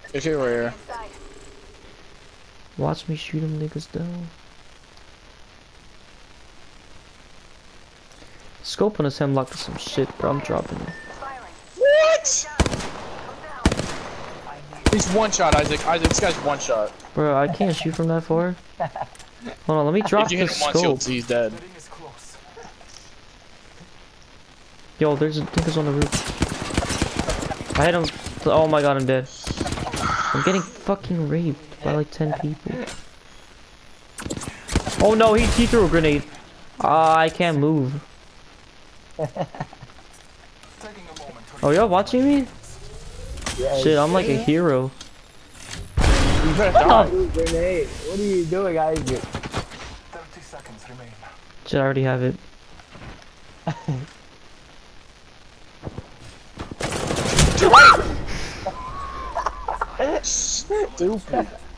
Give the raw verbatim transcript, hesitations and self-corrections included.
If you were here. Watch me shoot them niggas down. Scope on his hemlock is some shit, bro. I'm dropping it. What? He's one shot, Isaac. Isaac, this guy's one shot. Bro, I can't shoot from that far. Hold on, let me drop If you the hit him once, you'll scope. see he's dead. Yo, there's a niggas on the roof. I hit him. Oh my god, I'm dead. I'm getting fucking raped by like ten people. Oh no, he, he threw a grenade. Ah, I can't move. Oh, y'all watching me? Yeah, Shit, I'm like a hero. You better What die. the? Grenade. What are you doing, Isaac? thirty seconds remain. Shit, I already have it. Stupid.